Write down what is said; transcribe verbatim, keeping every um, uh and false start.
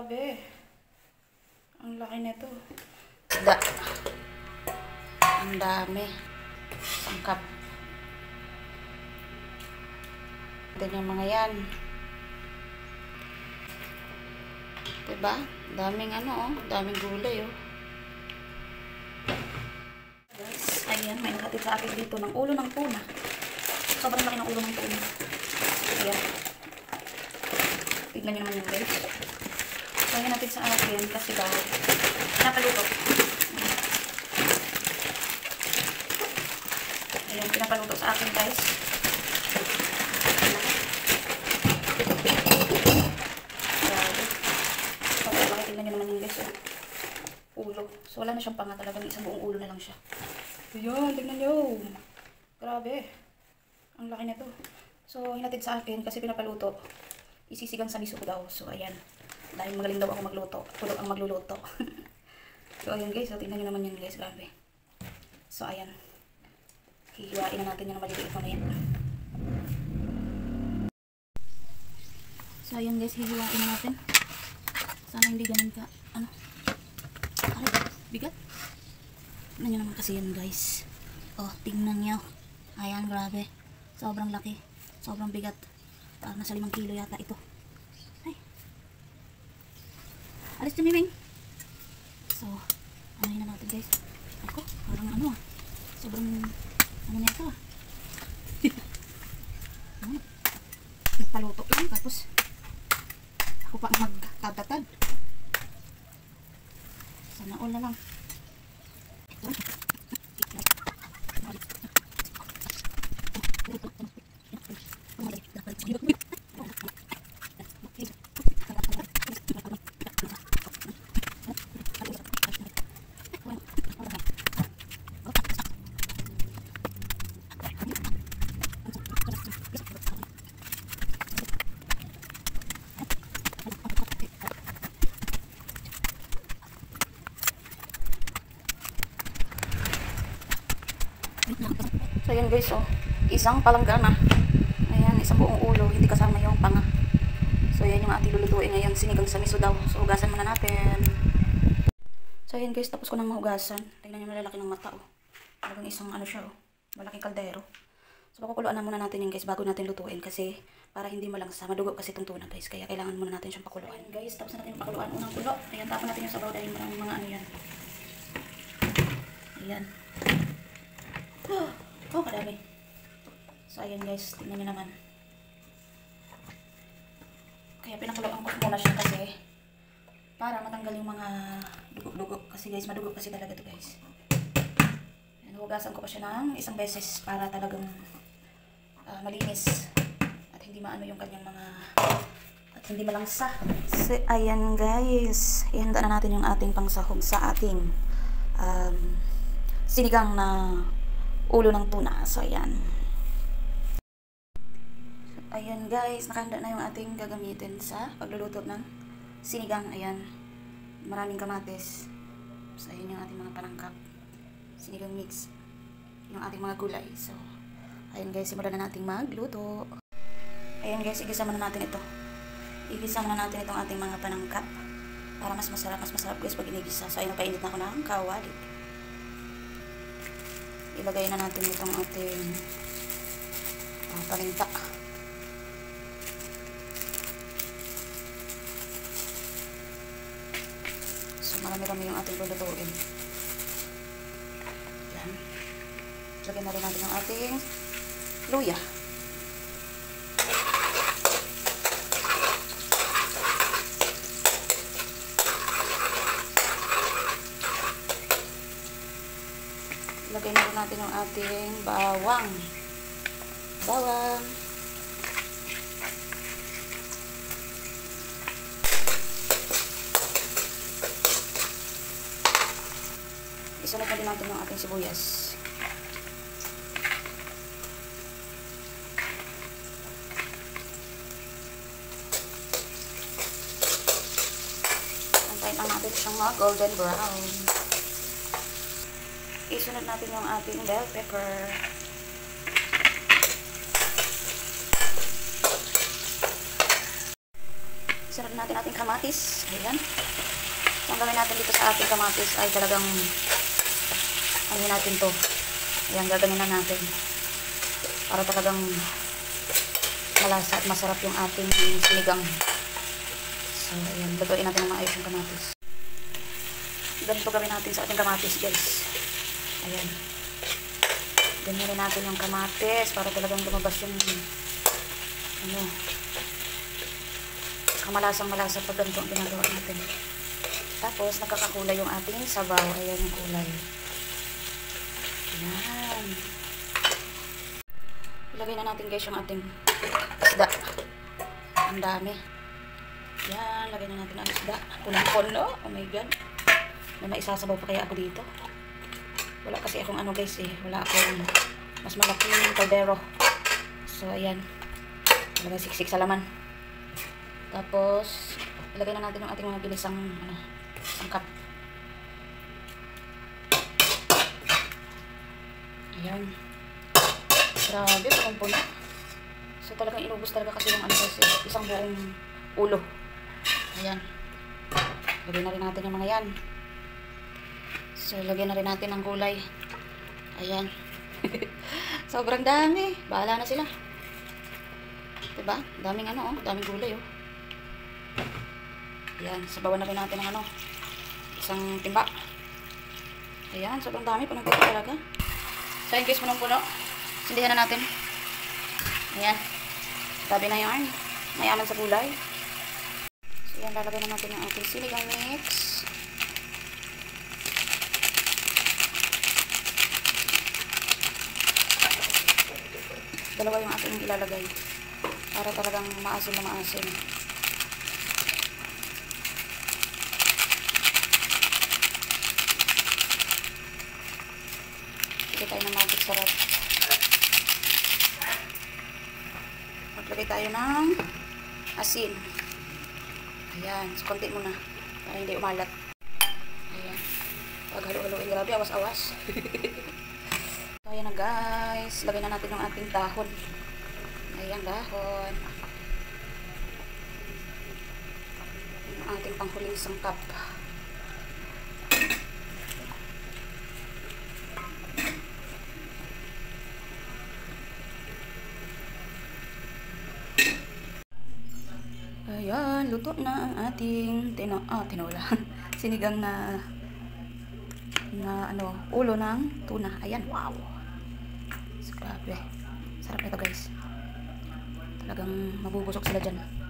Grabe. Ang laki nito. Da. Ang dami. Sangkap. Ito yung mga yan. Diba? Daming ano oh. Daming gulay oh. Guys, ayan. May nakatid sa akin dito ng ulo ng tuna. Sobrang laki ng ulo ng tuna. Ayan. Tignan nyo naman yung guys. Kaya natin sa akin kasi daw pinapaluto. Ayan, pinapaluto sa akin guys. Grabe. Sobrang laki, tignan nyo naman yung guys. Oh. Ulo. So wala na siyang panga, talagang isang buong ulo na lang siya. Ayan, tignan nyo. Grabe. Ang laki nito. So hinatid sa akin kasi pinapaluto. Isisigang sa miso ko daw. So ayan. Dahil magaling daw ako magluto. Tulog ang magluluto. So ayan guys. So tingnan nyo naman yun guys. Grabe. So ayan. Hihiwain na natin yung maliliit na yan. So ayan guys. Hihiwain na natin. Sana hindi ganun ka. Ano? Aray. Bigat. Tingnan nyo naman kasi yan guys. Oh. Tingnan nyo. Ayan. Grabe. Sobrang laki. Sobrang bigat. Parang nasa limang kilo yata ito. Ay. Alis na miming. So, ano na natin guys. Ako, parang ano ah. Sobrang, ano na ito ah. Ano? Nagpaluto lang. Tapos, ako pa magtatatad. Sana all na lang. So ayan guys, oh, isang palanggana. Ayan, isang buong ulo, hindi kasama yung panga. So ayan yung ating lulutuin ngayon, sinigang sa miso daw. So hugasan muna natin. So ayan guys, tapos ko nang mahugasan. Tingnan nyo, malalaki ng mata oh. Talagang isang ano siya oh, malaking kaldero. So pakukuluan na muna natin yan guys bago natin lutuin kasi para hindi malangsa. Madugo kasi itong tuna guys, kaya kailangan muna natin siyang pakuluan. Ayan guys, tapos na natin yung pakuluan. Unang kulo, ayan, tapon natin yung sabaw dahil maraming mga ano yan. Ayan. Oh, oh kadami. So ayan guys, tingnan nyo naman. Kaya pinakuluan ko muna siya kasi para matanggal yung mga dugo-dugo. Kasi guys, madugo kasi talaga ito guys. Ayan, hugasan ko pa siya ng isang beses para talagang uh, malinis. At hindi maano yung kanyang mga, at hindi malangsa. So ayan guys, ihanda na natin yung ating pangsahog sa ating um, sinigang na ulo ng tuna. So ayan. So, ayan guys, nakahanda na yung ating gagamitin sa pagluluto ng sinigang. Ayan. Maraming kamatis. So ayan yung ating mga panangkap. Sinigang mix. Yung ating mga gulay. So ayan guys, simulan na nating magluto. Ayan guys, igisa muna natin ito. Igisa muna natin itong ating mga panangkap para mas masarap, mas masarap guys pag inigisa. So ayan, painit na ako ng kawali. Ilagay na natin itong ating uh, paminta. So marami-rami yung ating lulutuin. Yan. Lagyan na rin natin yung ating luya. Lagay na rin natin yung ating bawang. Bawang. Isunod na rin natin yung ating sibuyas. Antayin lang natin siyang mga golden brown. Isunod natin yung ating bell pepper. Sarap natin ating kamatis. Ayan. So, ang gawin natin dito sa ating kamatis ay talagang ano natin to. Ayan, gaganin na natin. Para talagang malasa at masarap yung ating sinigang. So, ayan. Lutuin natin ng maayos yung kamatis. Ganito gawin natin sa ating kamatis, guys. Ayan. Ganyan natin yung kamatis para talagang lumabas yung ano, kamalasang malasa pag ganito ang ginagawa natin. Tapos, nakakakulay yung ating sabaw. Ayan yung kulay. Ayan. Ilagay na natin, guys, yung ating isda. Ang dami. Ayan, lagay na natin ang isda. Punong-puno. Oh my God. May maisasabaw pa kaya ako dito. Wala kasi akong ano, guys, eh. Wala akong mas malaking kaldero. So, ayan. Ilagay siksik sa laman. Tapos, ilagay na natin yung ating mga binisang ano, sangkap. Ayan. Grabe, punong-puno. So, talagang inubos talaga kasi yung ano, guys, eh, isang buong ulo. Ayan. Lagay na rin natin yung mga yan. So, lagyan na rin natin ang gulay. Ayan. Sobrang dami. Bahala na sila. Diba? Daming ano, oh. Daming gulay, oh. Ayan. Sabawan na rin natin ng ano. Isang timba. Ayan. Sobrang dami. Punong-puno talaga. So, in case punong-puno, sindihan na natin. Ayan. Sabi na yarn. Mayaman sa gulay. So, ayan. Lalagay na natin ang ating sinigang mix. Dalawa yung ating ilalagay para talagang maasim na maasim. Sige tayo ng magic sarap. Maglagay tayo ng asin. Ayan, so konti muna para hindi umalat. Ayan, pag halo-haloin, grabe, awas-awas. Ayan na, guys. Lagay na natin yung ating dahon. Ayan, dahon. Yung ating panghuling sangkap. Ayan, luto na ang ating tino ah, tinola. Sinigang na na ano, ulo ng tuna. Ayan, wow. So, grabe. Sarap nito, guys. Talagang mabubusok sila dyan.